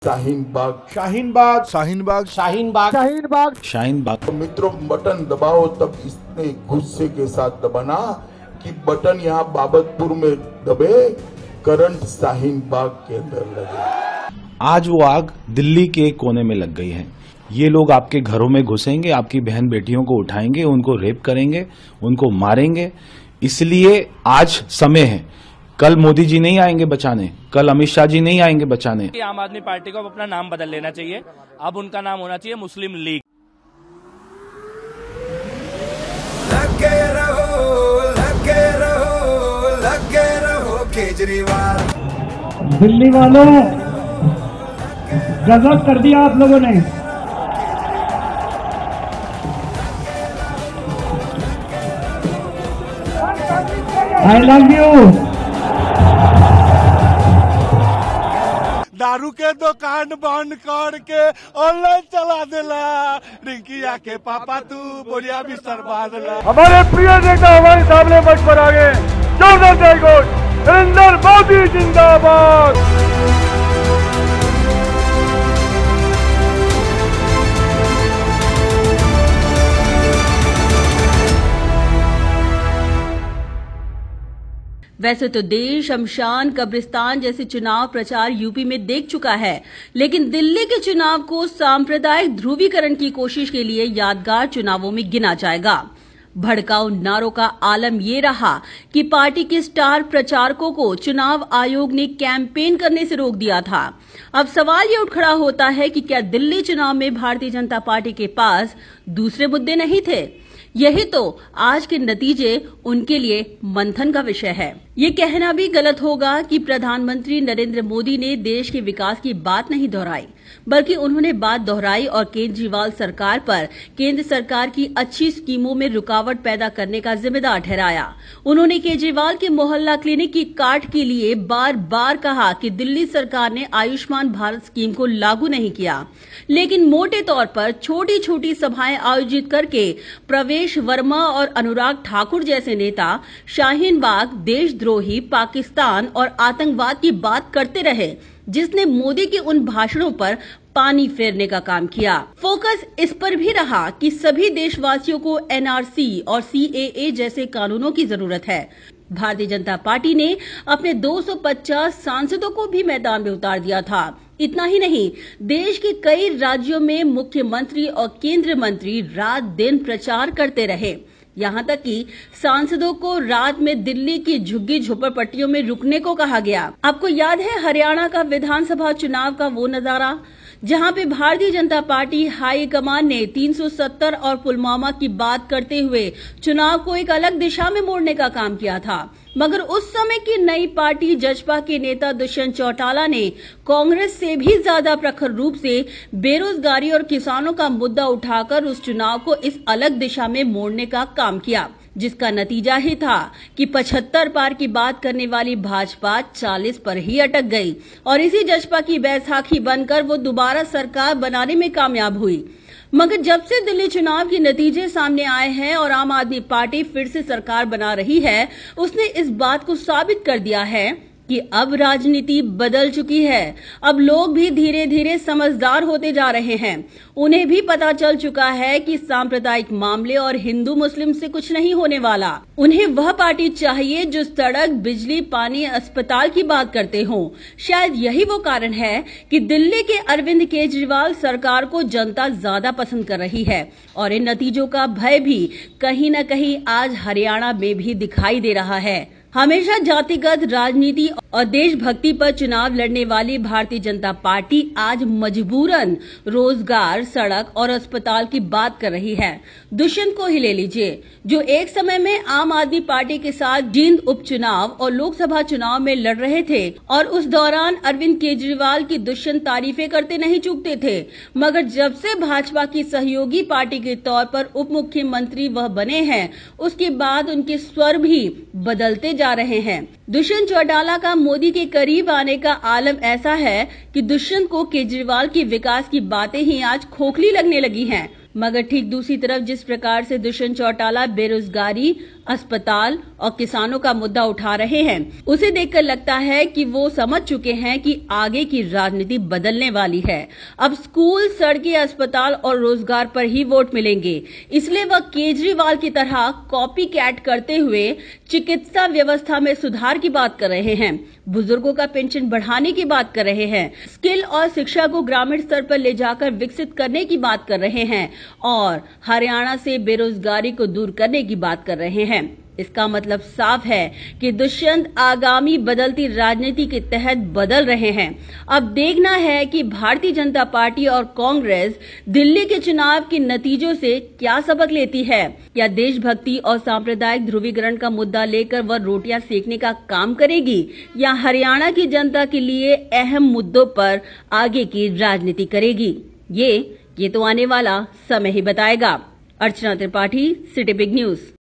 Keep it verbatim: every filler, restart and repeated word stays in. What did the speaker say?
शाहीन बाग, शाहीन बाग, शाहीन बाग, शाहीन बाग, शाहीन बाग, शाहीन बाग। तो मित्रों बटन दबाओ तब इतने गुस्से के साथ दबाना कि बटन यहाँ बाबतपुर में दबे, करंट शाहीन बाग के अंदर लगे। आज वो आग दिल्ली के कोने में लग गई है। ये लोग आपके घरों में घुसेंगे, आपकी बहन बेटियों को उठाएंगे, उनको रेप करेंगे, उनको मारेंगे। इसलिए आज समय है। कल मोदी जी नहीं आएंगे बचाने, कल अमित शाह जी नहीं आएंगे बचाने। आम आदमी पार्टी को अब अपना नाम बदल लेना चाहिए। अब उनका नाम होना चाहिए मुस्लिम लीग। लगे रहो, लगे रहो, लगे रहो केजरीवाल। दिल्ली वालों, गजब कर दिया आप लोगों ने। I love you. दारू के दुकान बंद करके ऑनलाइन चला देला, रिंकिया के पापा तू बोलिया भी सरबादला। हमारे प्रिय नेता हमारे सामने मंच पर आ गए। जोरदार जय घोष, नरेंद्र मोदी जिंदाबाद। वैसे तो देश शमशान कब्रिस्तान जैसे चुनाव प्रचार यूपी में देख चुका है, लेकिन दिल्ली के चुनाव को सांप्रदायिक ध्रुवीकरण की कोशिश के लिए यादगार चुनावों में गिना जाएगा। भड़काऊ नारों का आलम ये रहा कि पार्टी के स्टार प्रचारकों को चुनाव आयोग ने कैंपेन करने से रोक दिया था। अब सवाल ये उठ खड़ा होता है कि क्या दिल्ली चुनाव में भारतीय जनता पार्टी के पास दूसरे मुद्दे नहीं थे? यही तो आज के नतीजे उनके लिए मंथन का विषय है। ये कहना भी गलत होगा कि प्रधानमंत्री नरेंद्र मोदी ने देश के विकास की बात नहीं दोहराई, बल्कि उन्होंने बात दोहराई और केजरीवाल सरकार पर केंद्र सरकार की अच्छी स्कीमों में रुकावट पैदा करने का जिम्मेदार ठहराया। उन्होंने केजरीवाल के मोहल्ला क्लिनिक की काट के लिए बार बार कहा कि दिल्ली सरकार ने आयुष्मान भारत स्कीम को लागू नहीं किया, लेकिन मोटे तौर पर छोटी छोटी सभाएं आयोजित करके प्रवेश वर्मा और अनुराग ठाकुर जैसे नेता शाहीन बाग, देशद्रोही, पाकिस्तान और आतंकवाद की बात करते रहे, जिसने मोदी के उन भाषणों पर पानी फेरने का काम किया। फोकस इस पर भी रहा कि सभी देशवासियों को एनआरसी और सीएए जैसे कानूनों की जरूरत है। भारतीय जनता पार्टी ने अपने दो सौ पचास सांसदों को भी मैदान में उतार दिया था। इतना ही नहीं, देश के कई राज्यों में मुख्यमंत्री और केंद्रीय मंत्री रात दिन प्रचार करते रहे। यहाँ तक कि सांसदों को रात में दिल्ली की झुग्गी झोपड़पट्टियों में रुकने को कहा गया। आपको याद है हरियाणा का विधानसभा चुनाव का वो नजारा, जहां पे भारतीय जनता पार्टी हाईकमान ने तीन सौ सत्तर और पुलवामा की बात करते हुए चुनाव को एक अलग दिशा में मोड़ने का काम किया था। मगर उस समय की नई पार्टी जजपा के नेता दुष्यंत चौटाला ने कांग्रेस से भी ज्यादा प्रखर रूप से बेरोजगारी और किसानों का मुद्दा उठाकर उस चुनाव को इस अलग दिशा में मोड़ने का काम किया, जिसका नतीजा ही था कि पचहत्तर पार की बात करने वाली भाजपा चालीस पर ही अटक गई और इसी जजपा की बैसाखी बनकर वो दोबारा सरकार बनाने में कामयाब हुई। मगर जब से दिल्ली चुनाव के नतीजे सामने आए हैं और आम आदमी पार्टी फिर से सरकार बना रही है, उसने इस बात को साबित कर दिया है कि अब राजनीति बदल चुकी है। अब लोग भी धीरे धीरे समझदार होते जा रहे हैं। उन्हें भी पता चल चुका है कि सांप्रदायिक मामले और हिंदू मुस्लिम से कुछ नहीं होने वाला। उन्हें वह पार्टी चाहिए जो सड़क, बिजली, पानी, अस्पताल की बात करते हों। शायद यही वो कारण है कि दिल्ली के अरविंद केजरीवाल सरकार को जनता ज्यादा पसंद कर रही है और इन नतीजों का भय भी कहीं न कहीं आज हरियाणा में भी दिखाई दे रहा है। हमेशा जातिगत राजनीति और देशभक्ति पर चुनाव लड़ने वाली भारतीय जनता पार्टी आज मजबूरन रोजगार, सड़क और अस्पताल की बात कर रही है। दुष्यंत को ही ले लीजिए, जो एक समय में आम आदमी पार्टी के साथ जींद उपचुनाव और लोकसभा चुनाव में लड़ रहे थे और उस दौरान अरविंद केजरीवाल की दुष्यंत तारीफें करते नहीं चूकते थे। मगर जब से भाजपा की सहयोगी पार्टी के तौर पर उप मुख्यमंत्री वह बने हैं, उसके बाद उनके स्वर भी बदलते जा रहे हैं। दुष्यंत चौटाला का मोदी के करीब आने का आलम ऐसा है कि दुष्यंत को केजरीवाल की विकास की बातें ही आज खोखली लगने लगी हैं। मगर ठीक दूसरी तरफ जिस प्रकार से दुष्यंत चौटाला बेरोजगारी, अस्पताल और किसानों का मुद्दा उठा रहे हैं। उसे देखकर लगता है कि वो समझ चुके हैं कि आगे की राजनीति बदलने वाली है। अब स्कूल, सड़कें, अस्पताल और रोजगार पर ही वोट मिलेंगे। इसलिए वह केजरीवाल की तरह कॉपी कैट करते हुए चिकित्सा व्यवस्था में सुधार की बात कर रहे हैं, बुजुर्गों का पेंशन बढ़ाने की बात कर रहे हैं, स्किल और शिक्षा को ग्रामीण स्तर पर ले जाकर विकसित करने की बात कर रहे हैं और हरियाणा से बेरोजगारी को दूर करने की बात कर रहे हैं। इसका मतलब साफ है कि दुष्यंत आगामी बदलती राजनीति के तहत बदल रहे हैं। अब देखना है कि भारतीय जनता पार्टी और कांग्रेस दिल्ली के चुनाव के नतीजों से क्या सबक लेती है, या देशभक्ति और सांप्रदायिक ध्रुवीकरण का मुद्दा लेकर वह रोटियां सेकने का काम करेगी, या हरियाणा की जनता के लिए अहम मुद्दों पर आगे की राजनीति करेगी। ये ये तो आने वाला समय ही बताएगा। Archana Tripathi, city big news.